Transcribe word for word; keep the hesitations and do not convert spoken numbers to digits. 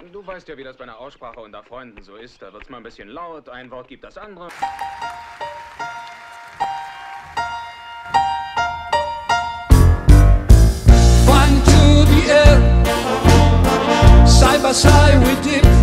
Du weißt ja, wie das bei einer Aussprache unter Freunden so ist. Da wird's mal ein bisschen laut, ein Wort gibt das andere. Flying to the air, side by side we dip.